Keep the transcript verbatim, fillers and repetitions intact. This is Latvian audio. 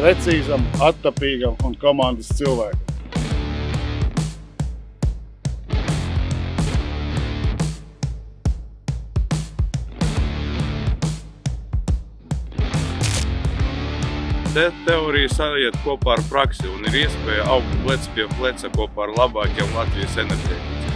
precīzam, attapīgam un komandas cilvēkam. Te teorija saiet kopā ar praksi un ir iespēja augt plec pie pleca kopā ar labākiem Latvijas enerģētiķiem.